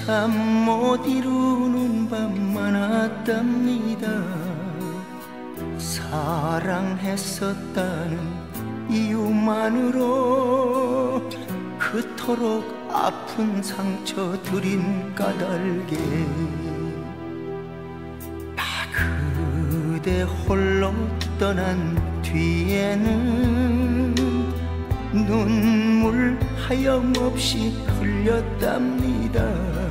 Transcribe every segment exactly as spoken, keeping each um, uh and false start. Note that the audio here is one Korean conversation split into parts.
참 못 이루는 밤 많았답니다. 사랑했었다는 이유만으로 그토록 아픈 상처 들인 까닭에 나 그대 홀로 떠난 뒤에는 눈물 하염없이 흘렸답니다.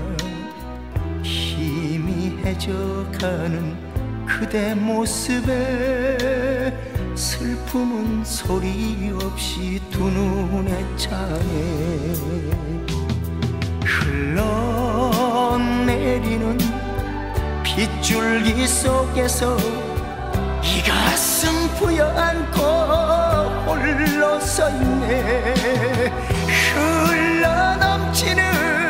희미해져가는 그대 모습에 슬픔은 소리 없이 두 눈에 차네. 흘러내리는 빗줄기 속에서 이 가슴 부여안고 홀로 서있네. 흘러넘치는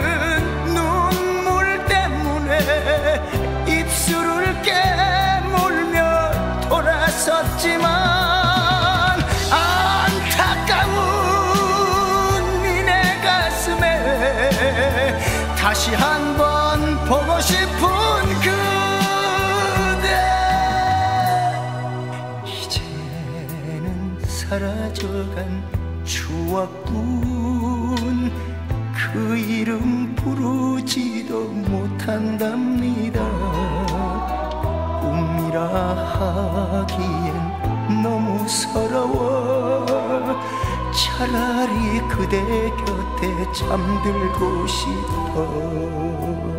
눈물 때문에 입술을 깨물며 돌아섰지만 안타까운 이내 가슴에 다시 한번 보고 싶은 그대. 이제는 사라져간 추억뿐 그 이름 부르지도 못한답니다. 꿈이라 하기엔 너무 서러워. 차라리 그대 곁에 잠들고 싶어.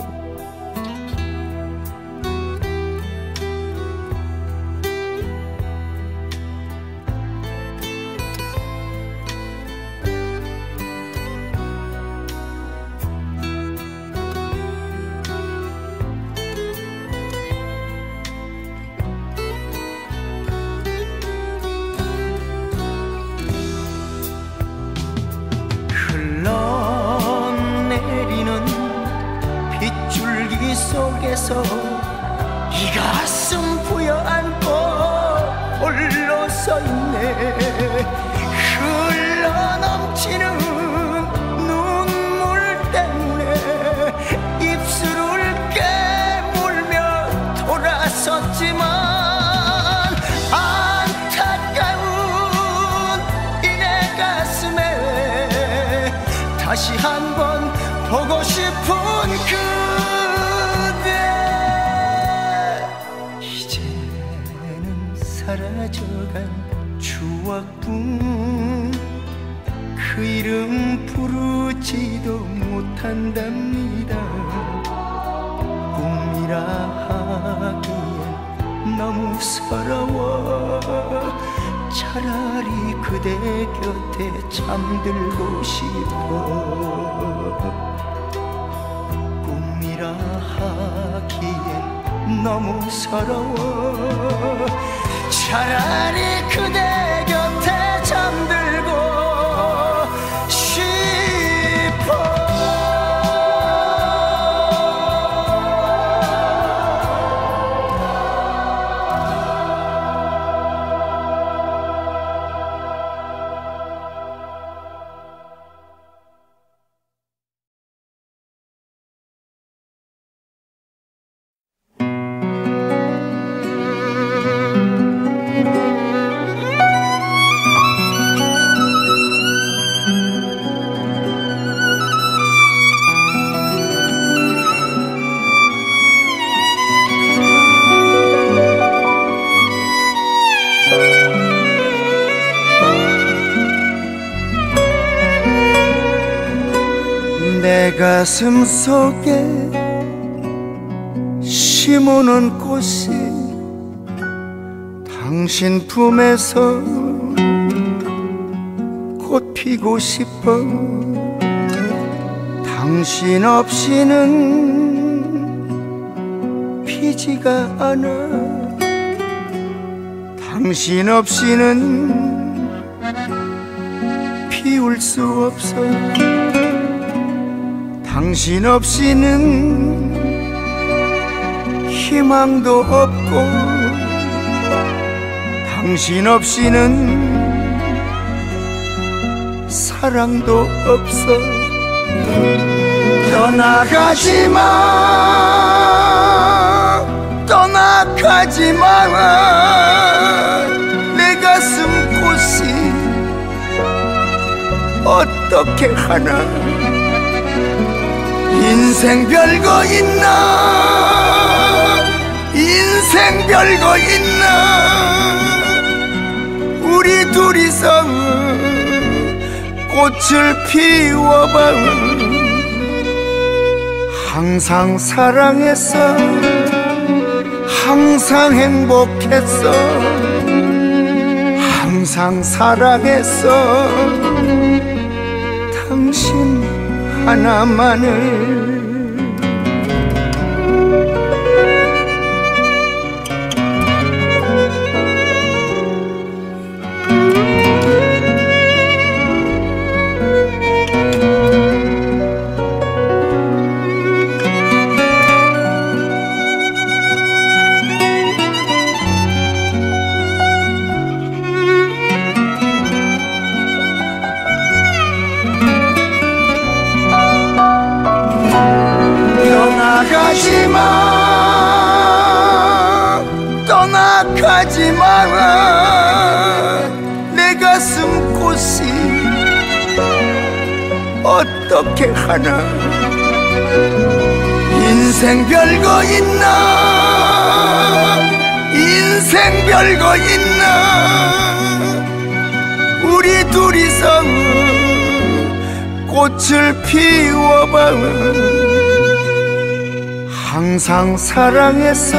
속에서 이 가슴 부여안고 홀로 서있네. 흘러넘치는 눈물 때문에 입술을 깨물며 돌아섰지만 안타까운 이내 가슴에 다시 한번 보고 싶은 그 사라져간 추억뿐 그 이름 부르지도 못한답니다. 꿈이라 하기엔 너무 서러워. 차라리 그대 곁에 잠들고 싶어. 꿈이라 하기엔 너무 서러워. 차라리 그대 곁에 잠들고 싶어. 내 가슴 속에 심어놓은 꽃이 당신 품에서 꽃 피고 싶어. 당신 없이는 피지가 않아. 당신 없이는 피울 수 없어. 당신 없이는 희망도 없고 당신 없이는 사랑도 없어. 떠나가지 마 떠나가지 마 내 가슴 곳이 어떻게 하나 인생 별거 있나 인생 별거 있나 우리 둘이서 꽃을 피워봐 항상 사랑했어 항상 행복했어 항상 사랑했어 당신 하나만을 떠나가지 마 떠나가지 마 내 가슴 곳이 어떻게 하나 인생 별거 있나 인생 별거 있나 우리 둘이서 꽃을 피워봐 항상 사랑했어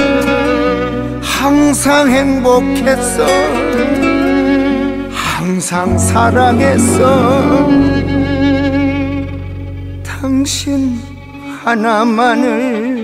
항상 행복했어 항상 사랑했어 당신 하나만을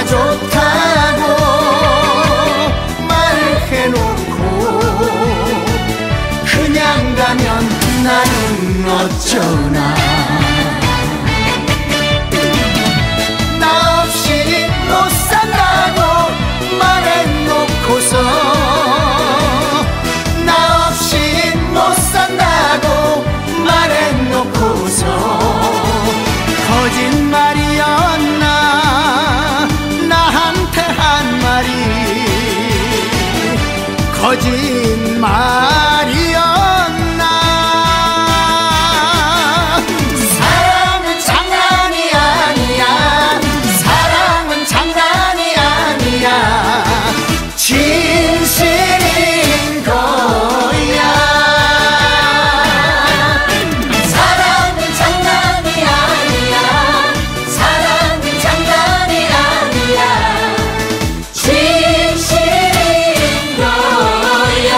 좋다고 말해놓고 그냥 가면 나는 어쩌나. 나 없이 못 산다고 말해놓고서 나 없이 못 산다고 말해놓고서 거짓말이었나 나한테 한 말이 거짓말이었나. 사랑은 장난이 아니야. 사랑은 장난이 아니야. 진실인 거야. 사랑은 장난이 아니야. 사랑은 장난이 아니야. 진실인 거야.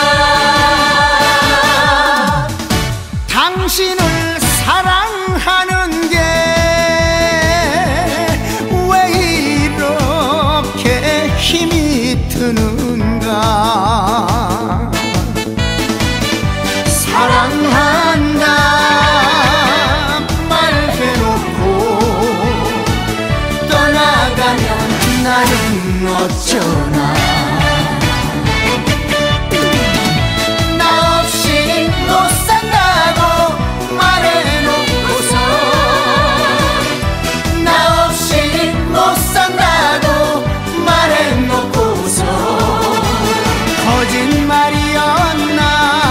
당신을 사랑하는 게 왜 이렇게 힘이 드는가. 사랑한다 말해놓고 떠나가면 나는 어쩌나. 나 없이 못 산다고 말해놓고서 나 없이 못 산다고 말해놓고서 거짓말이었나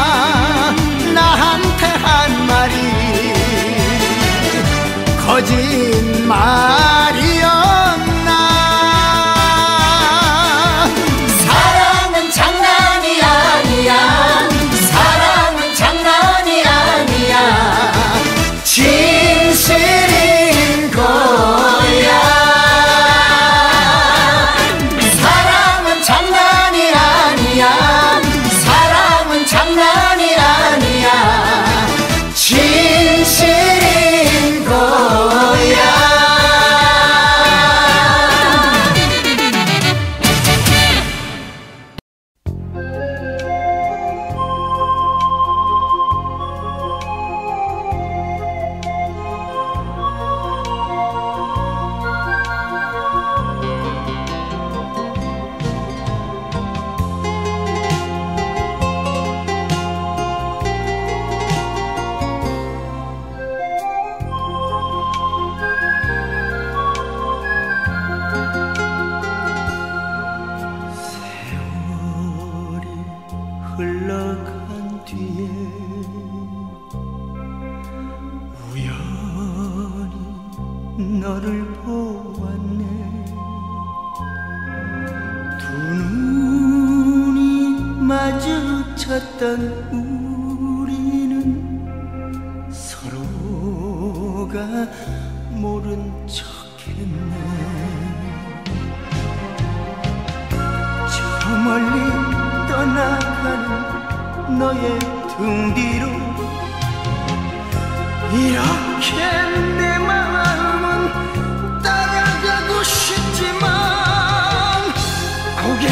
나한테 한 말이 거짓말이었나. 사랑은 장난이 아니야. 사랑은 장난이 아니야. 진실인 거야. 사랑은 장난이 아니야. 사랑은 장난이 아니야. 진실인 거야. 세월이 흘러간 뒤에 우연히 너를 보았네. 두 눈이 마주쳤던 우리는 서로가 모른 척했네. 저 멀리 떠나가는 너의 등 뒤로 이렇게 내 마음은 따라가고 싶지만 고개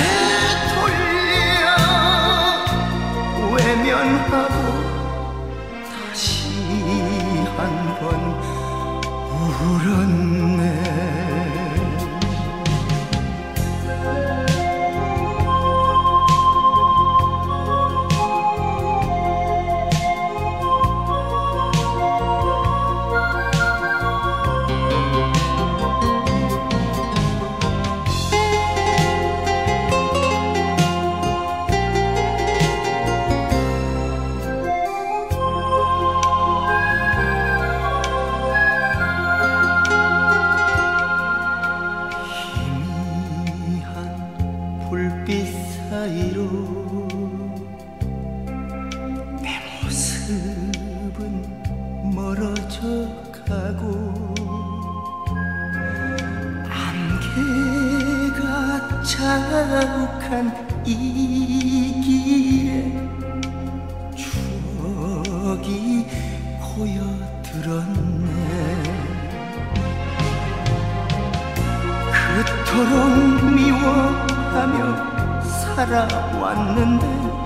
돌려 외면하고 다시 한 번 울었네. 자욱한 이 길에 추억이 고여들었네. 그때 그토록 미워하며 살아왔는데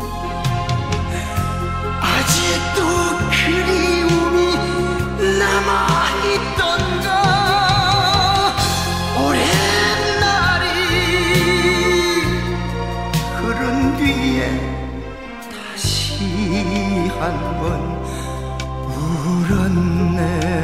아직도 그리움이 남아있던가. 오랜 날이 흐른 뒤에 다시 한번 울었네.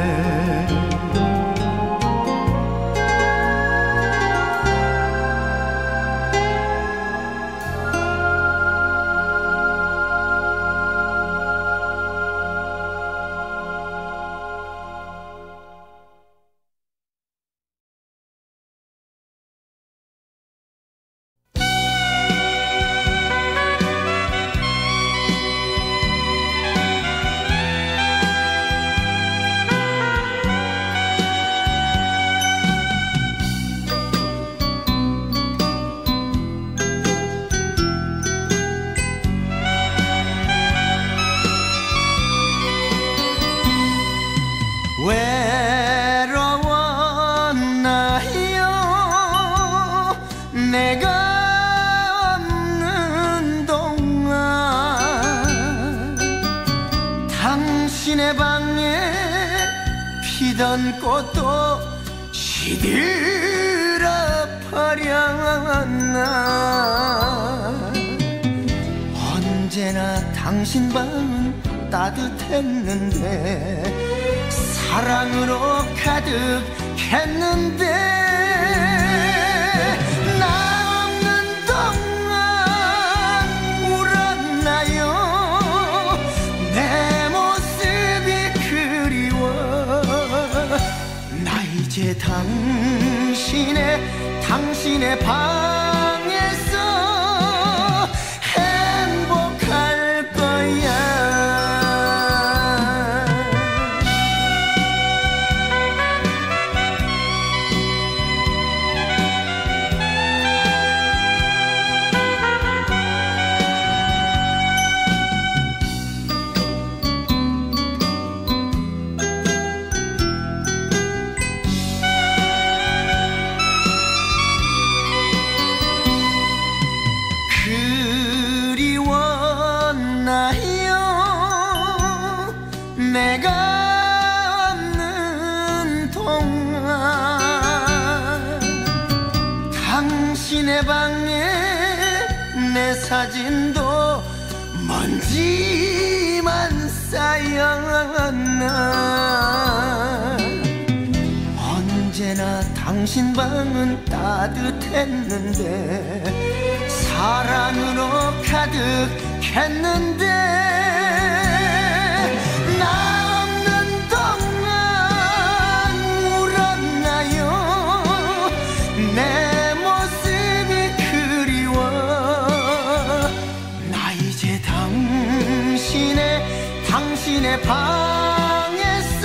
외로웠나요? 내가 없는 동안 당신의 방에 피던 꽃도 시들어 버렸나. 언제나 당신 방은 따뜻했는데 사랑으로 가득했는데 나 없는 동안 울었나요? 내 모습이 그리워. 나 이제 당신의 당신의 방에서 행복할 거야. 내가 없는 동안 당신의 방에 내 사진도 먼지만 쌓였나. 언제나 당신 방은 따뜻했는데 사랑으로 가득했는데 나 없는 동안 울었나요? 내 모습이 그리워. 나 이제 당신의 당신의 방에서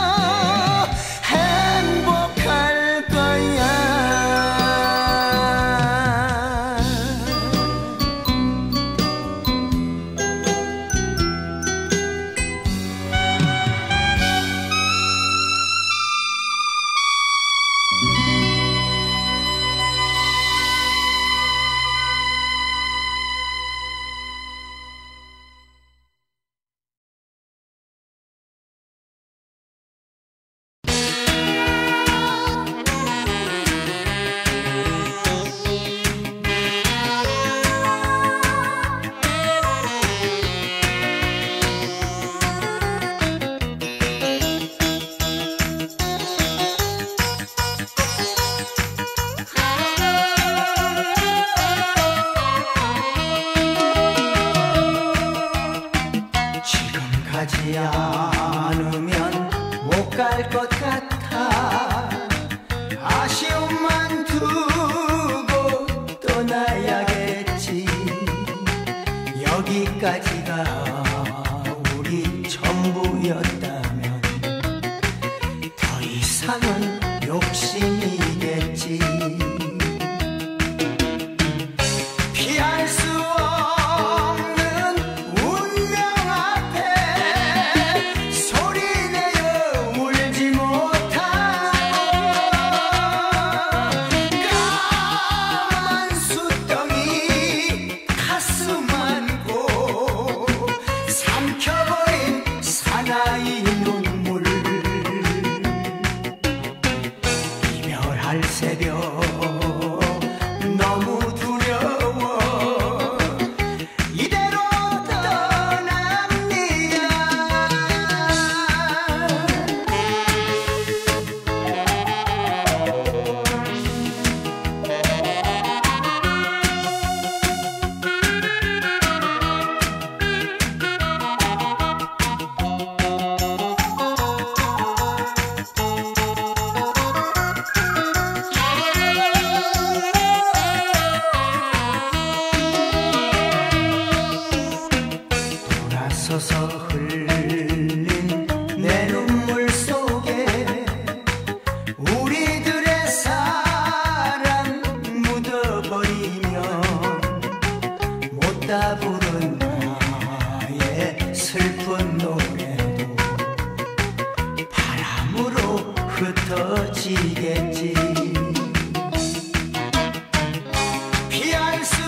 행복할 거야. 가지 않으면 못 갈 것 같아. 아쉬움만 두고 떠나야겠지. 여기까지가 우리 전부였다면 더 이상은 욕심이겠지. 피할 수 God 새벽 너무 두려워 이대로 떠납니다. 서서 흘린 내 눈물 속에 우리들의 사랑 묻어버리면 못다 부른 나의 슬픈 노래도 바람으로 흩어지겠지. 피할 수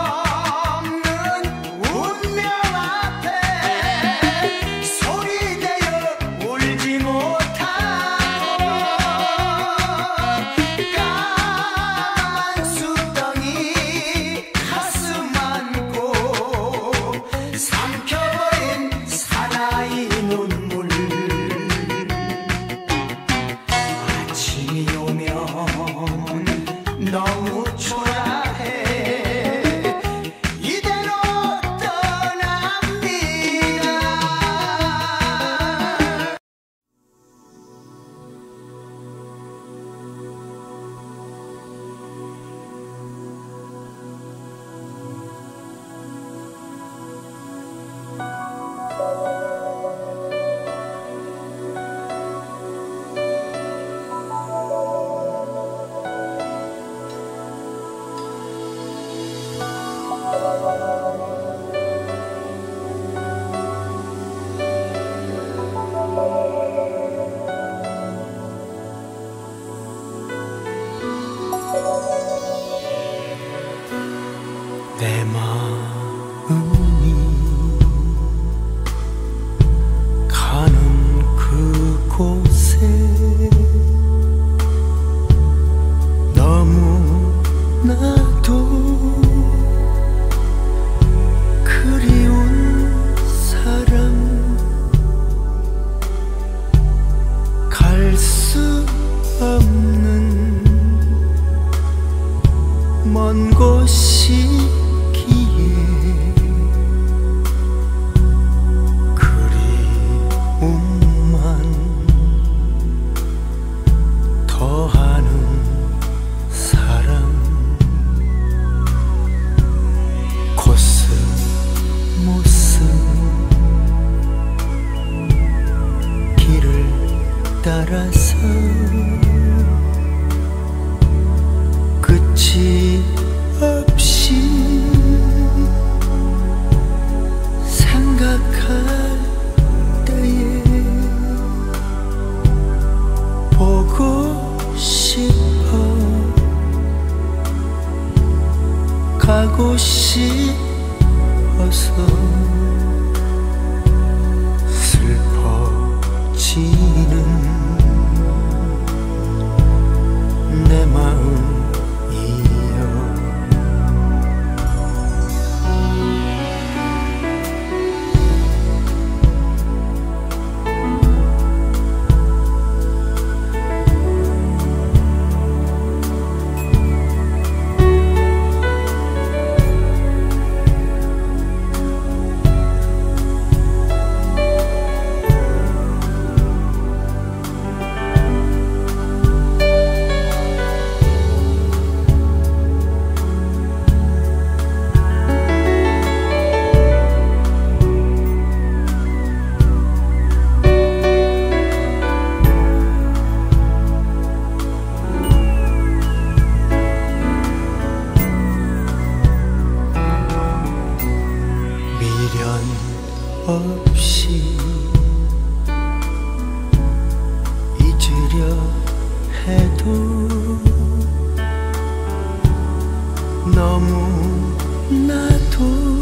너무 초라해 이대로 떠납니다. 내 마음이 가는 그곳에 너무나도 그리운 사람 갈 수 없는 먼 곳이 따라서 끝이 없이 생각할 때에 보고 싶어 가고 싶어서 슬퍼지는 내 마음이여. 없이 잊으려 해도 너무나도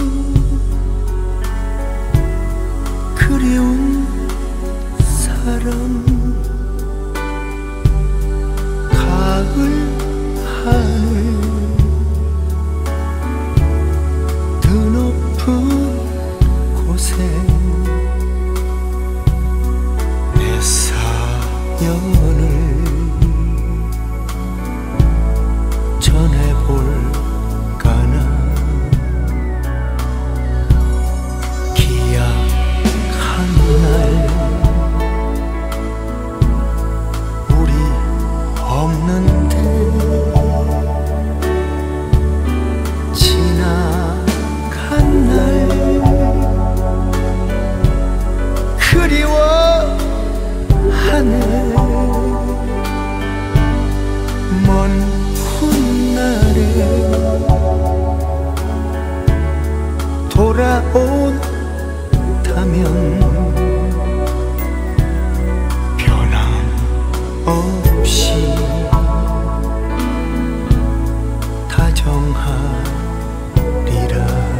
그리운 사람 가을 없는데 지나간 날 그리워하네. 먼 훗날에 돌아온다면 변함없이 다정하리라.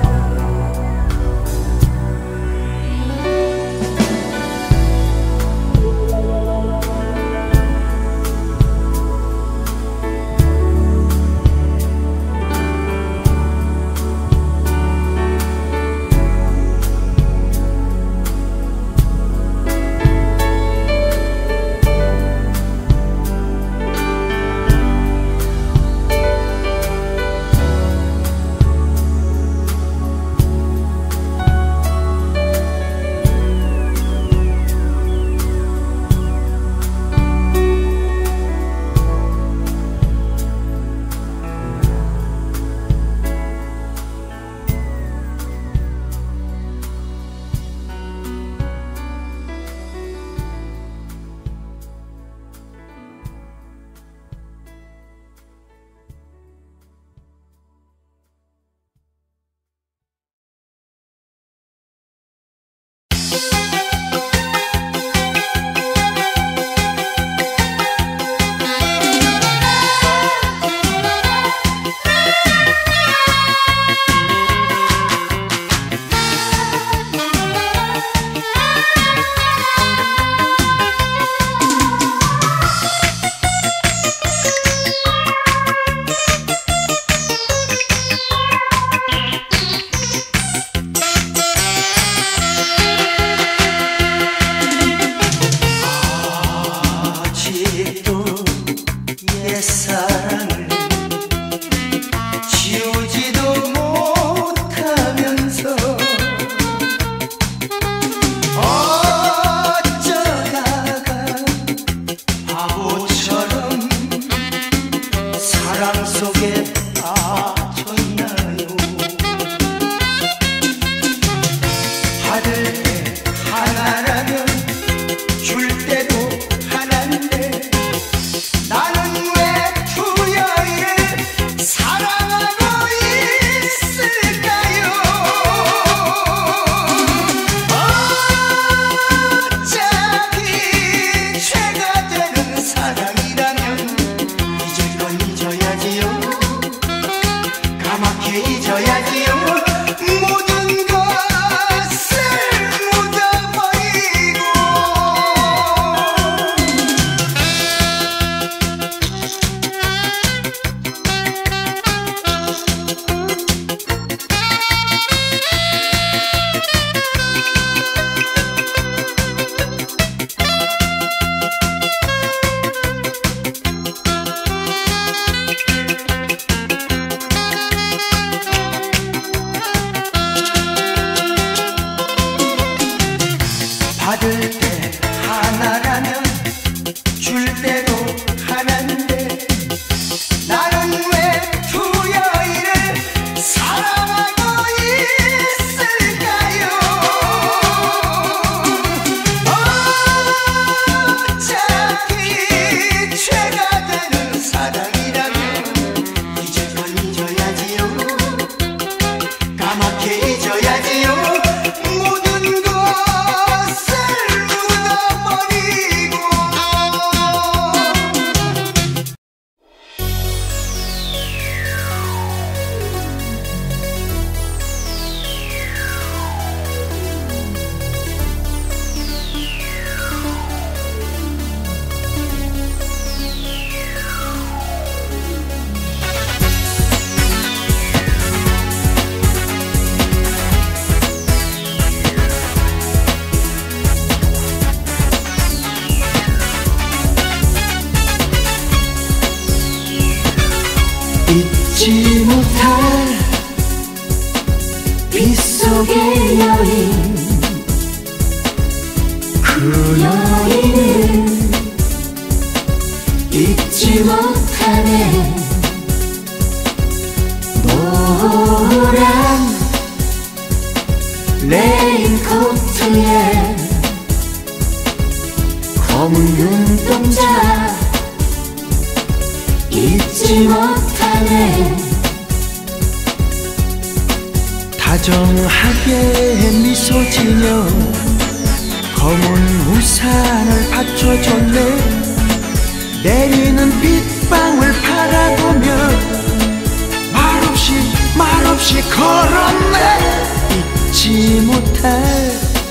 잊지 못할 빗속의 여인, 그 여인은 잊지 못 못하네. 노란 레인코트에 검은 눈동자 잊지 못하네. 다정하게 미소 지며 검은 우산을 받쳐줬네. 내리는 빗방울 바라보며 말없이 말없이 걸었네. 잊지 못할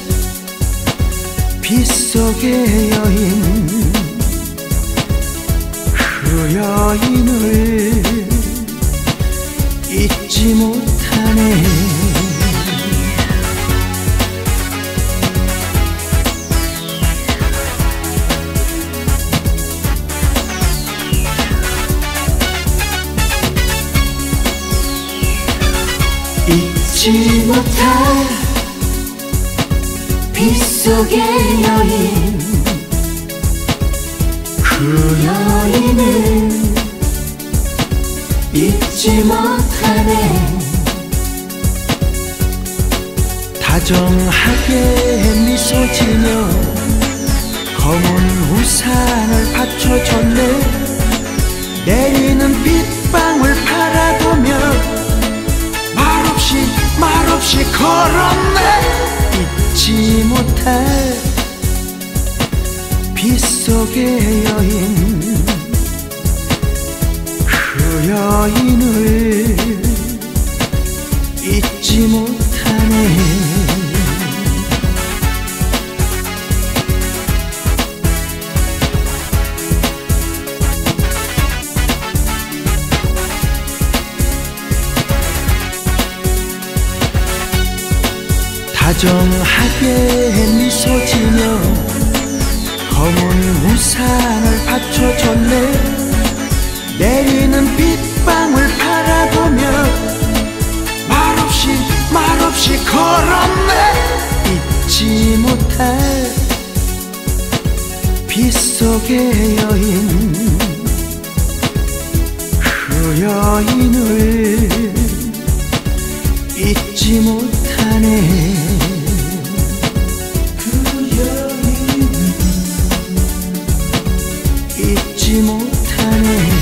빗속의 여인, 그 여인을 잊지 못하네. 잊지 못할 빗속의 여인, 그 여인을 잊지 못하네. 다정하게 미소 지며 검은 우산을 받쳐줬네. 내리는 빗방울 바라보며 말없이 말없이 걸었네. 잊지 못할 빗속의 여인, 그 여인을 잊지 못하네. 다정하게 미소 지며 검은 우산을 받쳐줬네. 내리는 빗방울 바라보며 말없이 말없이 걸었네. 잊지 못할 빗속의 여인, 그 여인을 잊지 못하네. 잊지 못하네.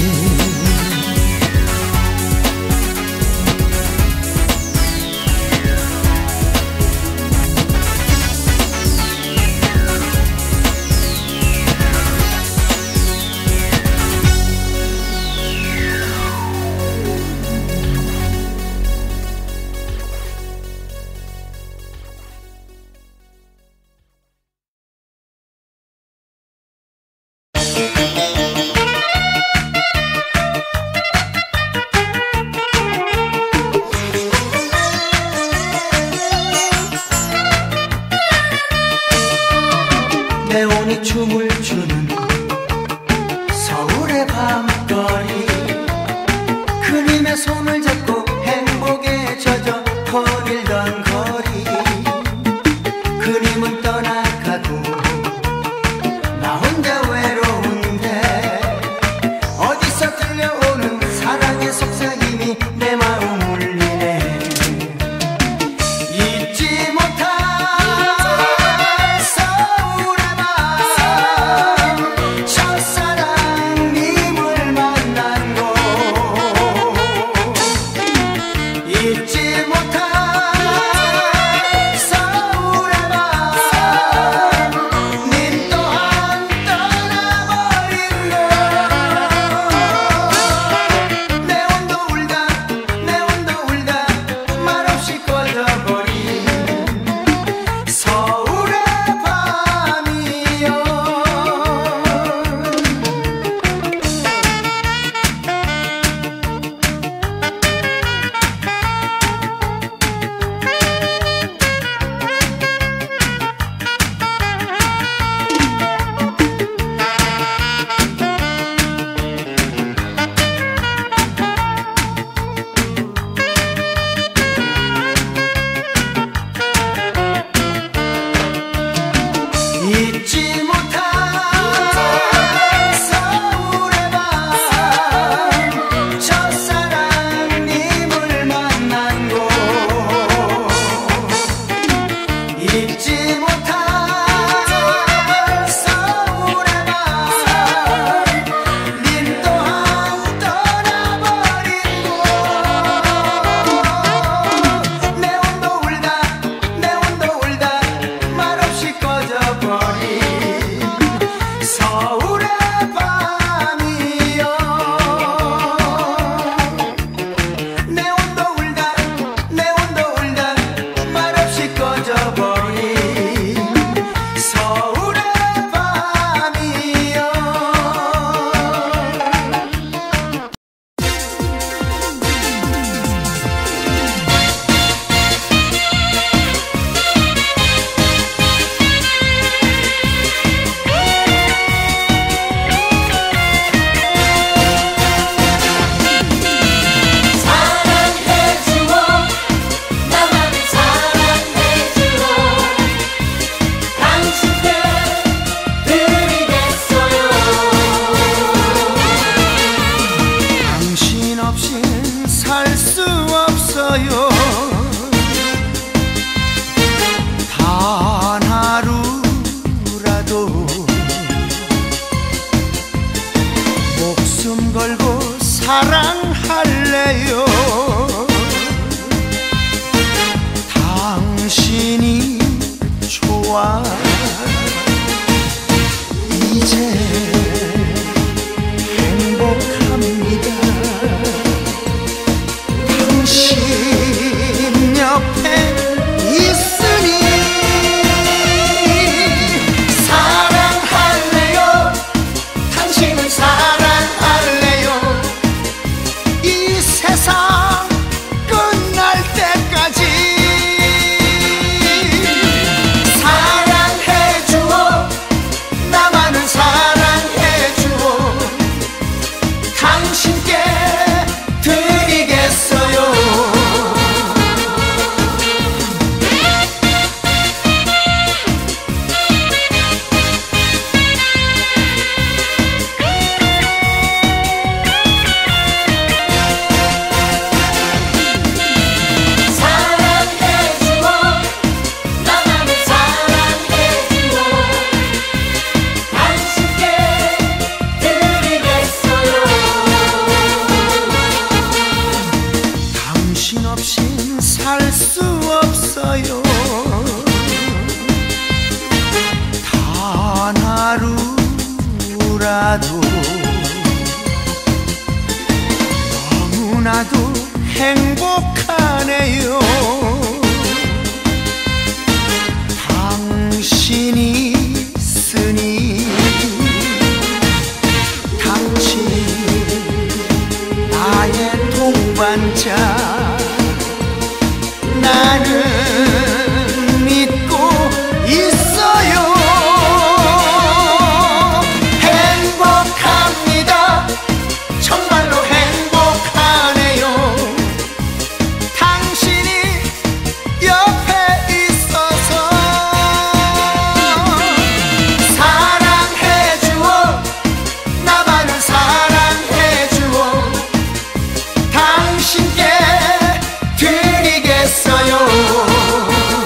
없어요. 단 하루라도 목숨 걸고 사랑할래요. 당신이 좋아. 이제 행복합니다. 당신 옆에 있으니 사랑할래요. 당신을 사랑할래요. 이 세상 끝날 때까지 사랑해주어. 나만을 사랑해주어. 당신께 드리겠어요. 사랑해주어. 나만을 사랑해주어. 당신께 드리겠어요. 당신 없인 살 수 없어요. 단 하루라도 너무나도 행복하네요. 당신이 있으니 당신 나의 동반자. 나는 믿고 있어요. 행복합니다. 정말로 행복하네요. 당신이 옆에 있어서 사랑해주어. 나만을 사랑해주어. 당신께 드리겠어요.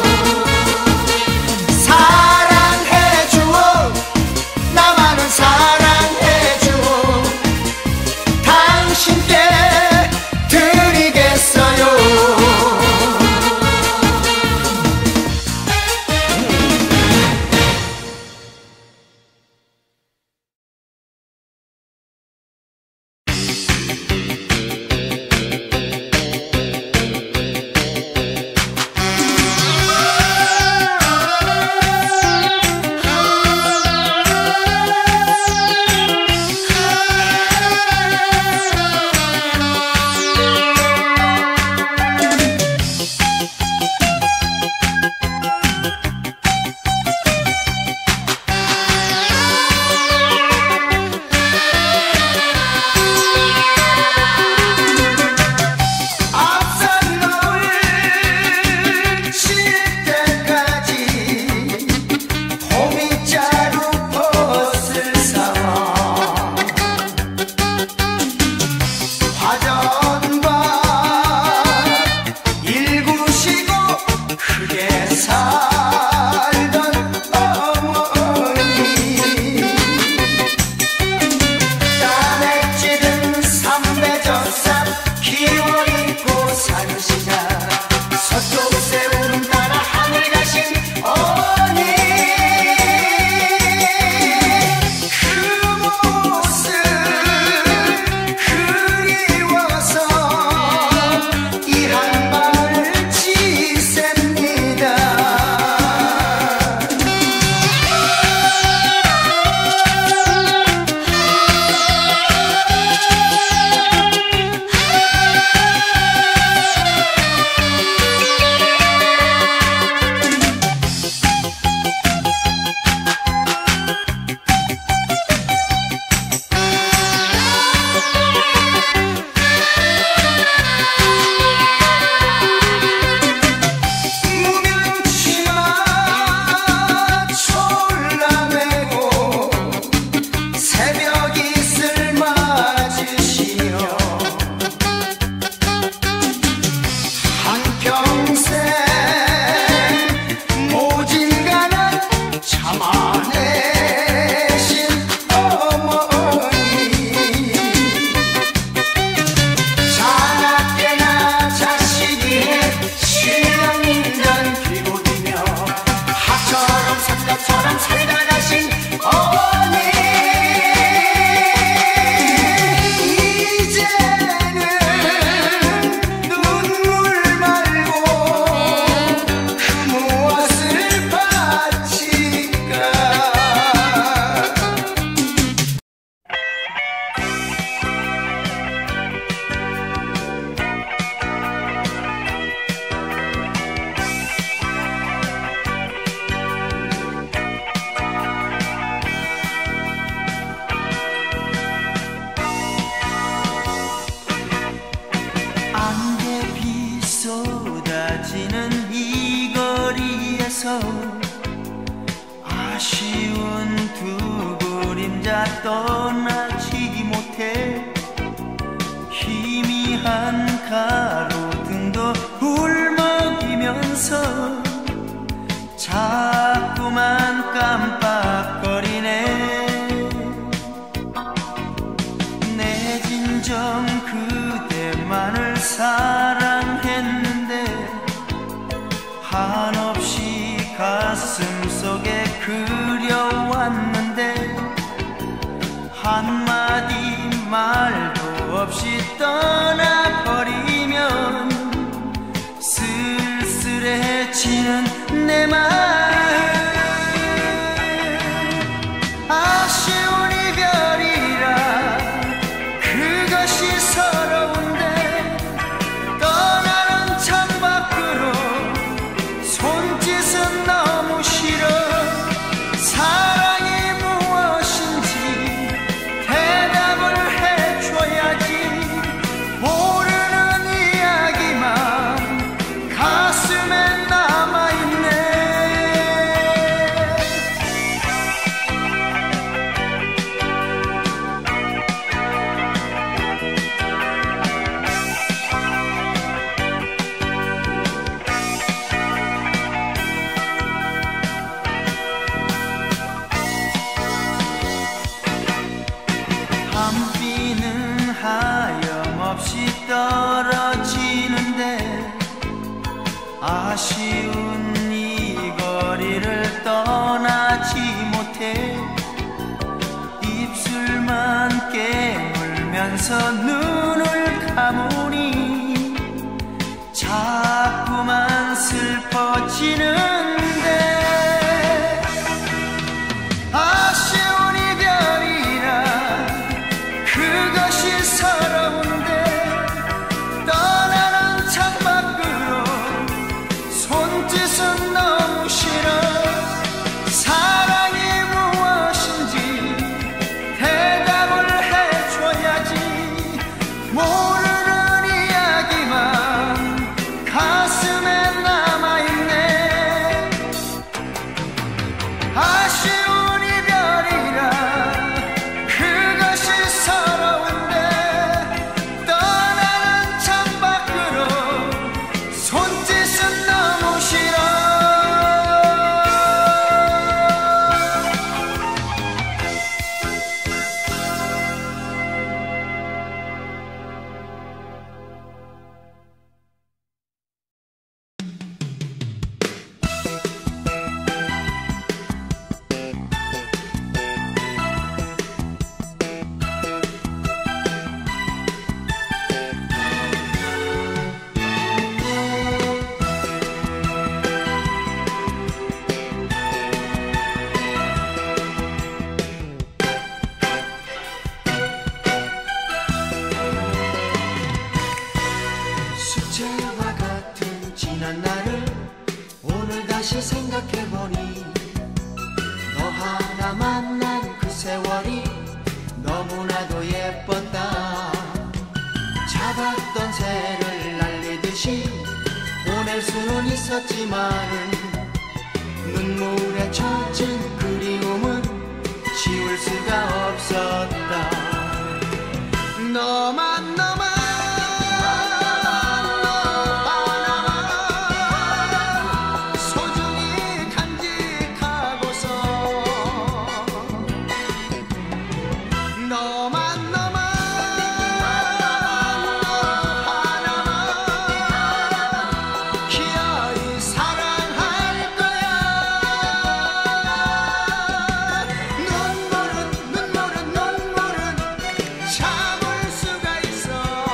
떠나지 못해 희미한 가로등도 울먹이면서 자꾸만 깜빡거리네. 내 진정 그대만을 사랑했는데 한없이 가슴 속에 그려왔는데 한마디 말도 없이 떠나버리면 쓸쓸해지는 내 마음. 아쉬운 이별이라 그것이 서러운데 떠나는 창밖으로 손짓은 너무 싫어. 사랑이 무엇인지 대답을 해줘야지. 모르는 이야기만 가슴에 남아있네. 밤비는 하염없이 떨어지는데 아쉬운 이 거리를 떠나지 못해 입술만 깨물면서 눈을 감으니 자꾸만 슬퍼지는데 아쉬운 이별이라 그것이 서러운데 떠나는 창밖으로 손짓은 너무 싫어. 사랑이 무엇인지 대답을 해줘야지. 모르는 이야기만 가슴에 남아있네. 아쉬운 이별이라 그것이 서러운데 떠나는 창밖으로 손짓은 너무 싫어. 숙제와 같은 지난 날을 오늘 다시 생각해보니 너 하나 만난 그 세월이 너무나도 예뻤다. 잡았던 새를 날리듯이 보낼 수는 있었지만은 눈물에 젖은 그리움은 지울 수가 없었다. 너만 너만 소중히 간직하고서 너만 너만 하나만 기어이 사랑할 거야. 눈물은 눈물은 눈물은 참을 수가 있어.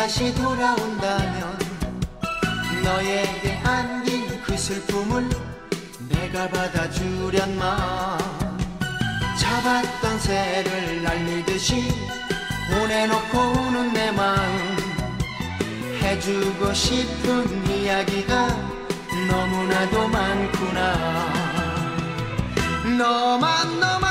다시 돌아온다면 너에게 안긴 그 슬픔을 내가 받아주련마. 잡았던 새를 날리듯이 보내놓고 우는 내 마음, 해주고 싶은 이야기가 너무나도 많구나. 너만 너만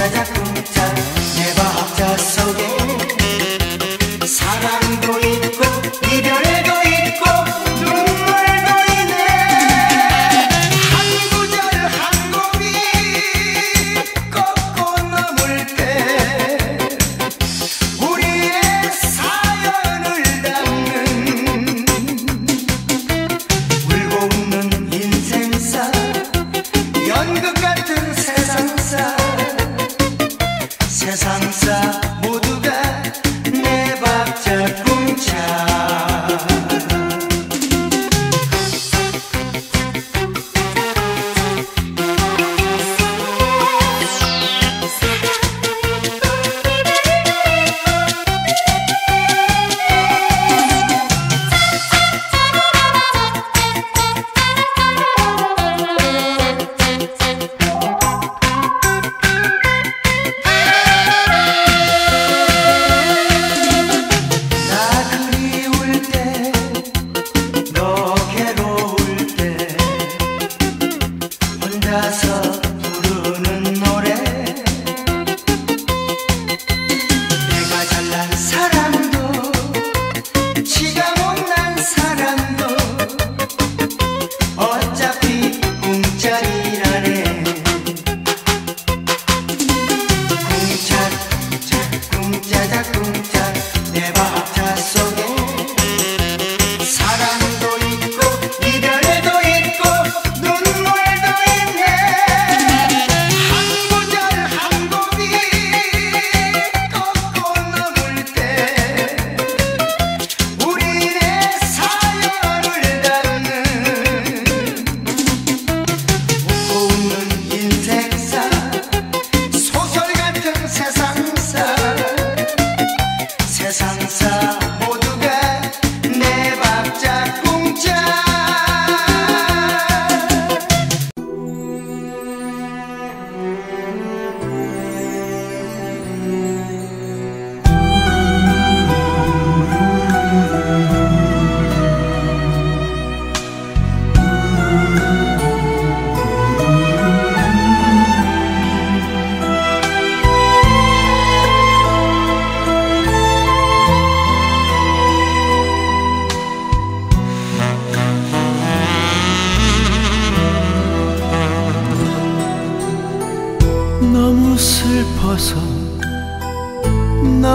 내 박자 속에 사랑도 있고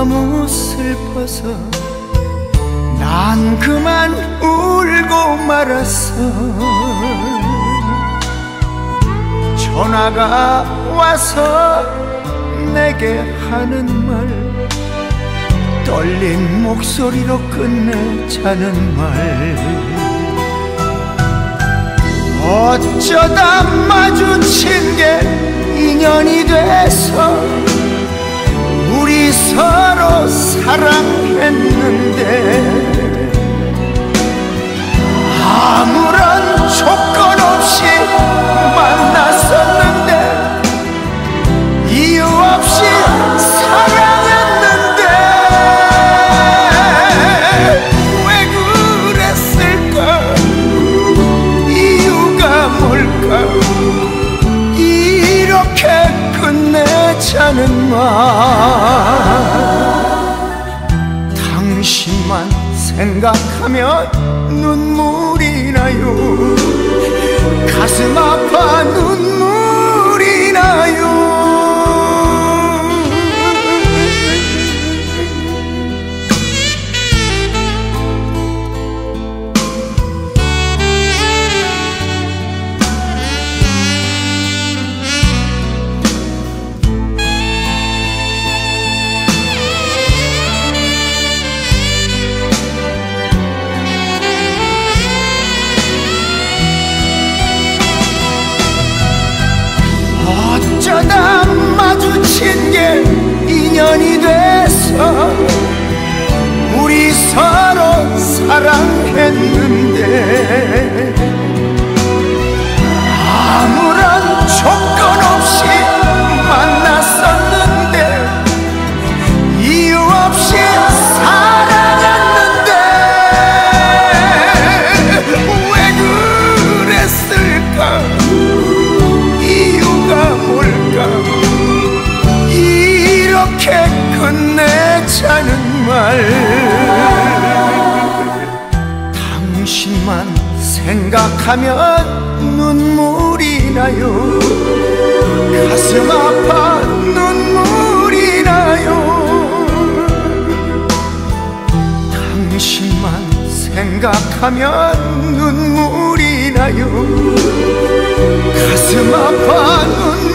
너무 슬퍼서 난 그만 울고 말았어. 전화가 와서 내게 하는 말, 떨린 목소리로 끝내자는 말. 어쩌다 마주친 게 인연이 돼서 우리 서로 사랑했는데, 아무런 조건 없이 만났었는데, 이유 없이 사랑했는데 왜 그랬을까? 이유가 뭘까? 이렇게 끝내자는 말. 당신만 생각하면 눈물이 나요. 가슴 아파 눈물이 나요. 어쩌다 마주친 게 인연이 돼서 우리 서로 사랑했는데, 아무런 조건 없이 만났었는데, 이유 없이 사랑했는데 왜 그랬을까? 이렇게 끝내자는 말. 당신만 생각하면 눈물이 나요. 가슴 아파 눈물이 나요. 당신만 생각하면 눈물이 나요. 가슴 아파 눈물이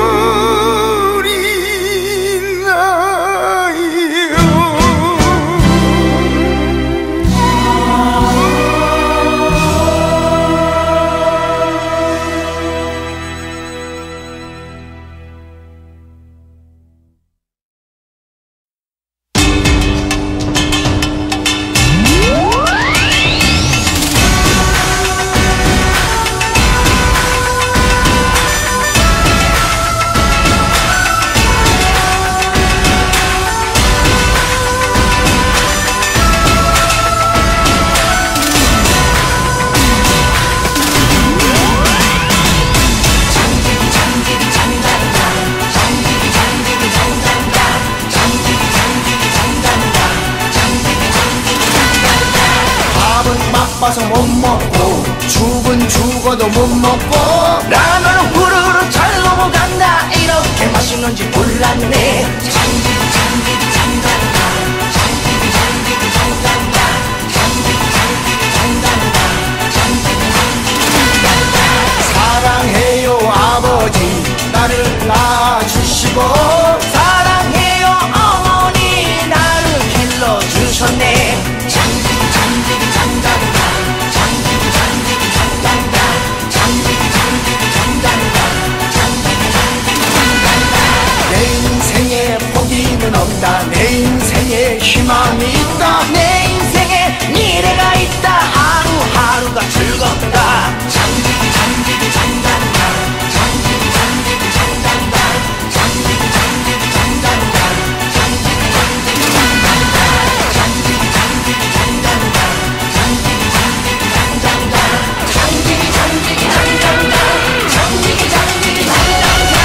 바빠서 못 먹고 죽은 죽어도 못 먹고 라면은 후루룩 잘 넘어간다. 이렇게 맛있는지 몰랐네. 장기기 장기기 장간다. 장기기 장기기 장간다. 장기기 장기기 장간다. 장기기 장기기 장간다. 사랑해요 아버지 나를 낳아주시고, 사랑해요 어머니 나를 길러주셨네. 장기기 장기기 장간다. 장기기 장기기 장간다. 장기기 장기기 장간다. 장기기 장기기 장간다. 내 인생에 포기는 없다. 내 인생에 희망이 있다. 내 인생에 미래가 있다. 하루하루가 즐겁다. 장기기 장기기 장간다. 장기기 장기기 장간다. 장기기 장기기 장간다. 장기기 장기기 장간다. 장기기 장기기 장간다. 장기기 장기기 장간다. 장기기 장기기 장간다. 장기기 장기기 장간다.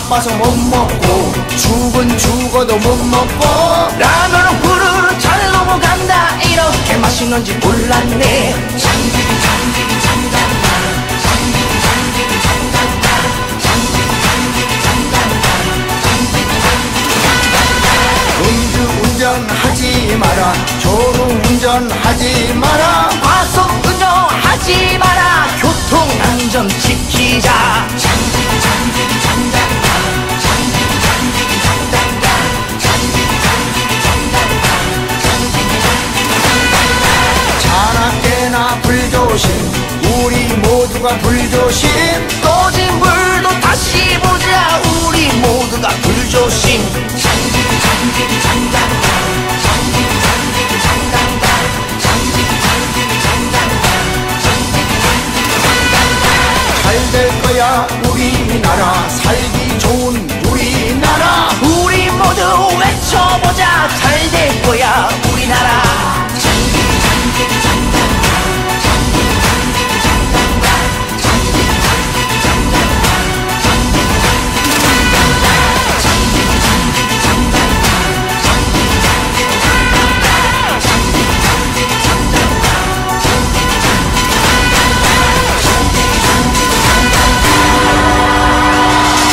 바빠서 못 먹고 죽은 죽어도 못 먹고 라면은 후루룩 잘 넘어간다 이렇게 맛있는지 몰랐네. 장기기 장기기 장간다 장기기 장기기 장간다 장기기 장기기 장간다 장기기 장기기 장간다. 음주운전하지 마라 졸음운전하지 마라 과속 운전하지 마라 교통안전 지키자. 장기기 장기기 장간다 장기기 장기기 장간다 장기기 장기기 장간다 장기기 장기기 장간다. 자나깨나 불조심 우리 모두가 불조심 꺼진 불도 다시 보자 우리 모두가 불조심. 장기기 장기기 장간다 장기기 장기기 장간다 장기기 장기기 장간다 장기기 장기기 장간다. 잘 될 거야 우리나라 살기 좋은 우리나라 우리 모두 외쳐보자 잘 될 거야 우리나라. 장기기 장기기 장간다 장기기 장기기 장간다 장기기 장기기 장간다 장기기 장기기 장간다 장기기 장기기 장간다 장기기 장기기 장간다 장기기 장기기 장간다 장기기 장기기 장간다 장기기 장기기 장간다.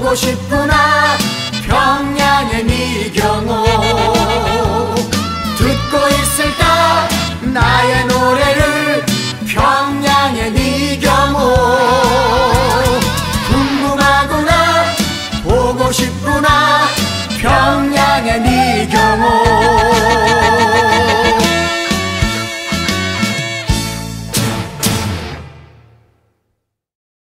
살고 싶어